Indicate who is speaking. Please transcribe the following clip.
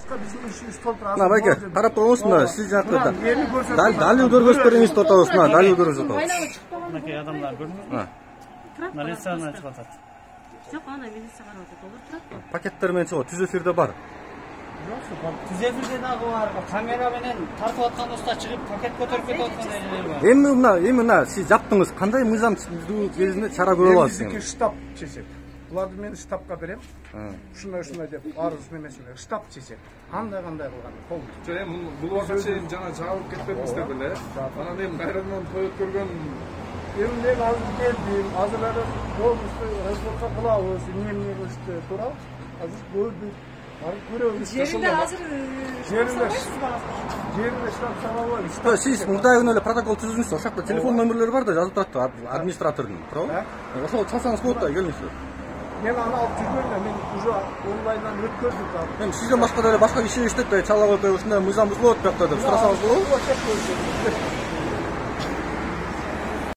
Speaker 1: Башка биздин ишибиз толтура.
Speaker 2: Мына байке, карап тургунсузбу? Сиз жакта далилдер көрсөтпөңүз токтогуз. Мына далилдер көрсөтөбүз.
Speaker 3: Мынакей адамдар көрдүңүзбү? Милицияны чыгып атат.
Speaker 4: Жок, ана милиция карап атат. Олар турат.
Speaker 2: Пакеттер менен чыгып, түз эфирде бар.
Speaker 3: Түз эфирде дагы бар. Камера менен тартып аткан уста чыгып пакет көтөрүп кетип аткан элер бар.
Speaker 2: Эми мына сиз жаптыңыз. Кандай мыйзам кезинде чара көрө аласыз?
Speaker 1: Биздики штаб чечет. Буларды мен штабка берем. Ушундай деп арыз немесине штаб чечет. Кандай кылган кол.
Speaker 5: Эми бул убакытка чейин жана жабылып кетпедиңиздер беле. Анан эми кайрадан той өткөргөн
Speaker 1: Emin ben hazır geldim. Hazırları olmuştu. Hazırlıkta kılavuz. Nemli işte. Tura. Hazır gördük. Varıp görüyoruz.
Speaker 4: Жеринде азыр
Speaker 1: Жеринде штаб сабабы.
Speaker 2: Сиз мурдай күнү эле протокол түзүңүз. Ошол жакта телефон номерлери бар да жазып турат администратордун. Туурабы? Ошол чалсаңыз болот да, келиңиз.
Speaker 1: Мен аны алып жүргөм, мен уже онлайндан өткөрдүм.
Speaker 2: Эми сизден башка деле башка киши иштеп чала коюп ушундай мыйзам бузулат бuyакта деп сурасаңыз болобу?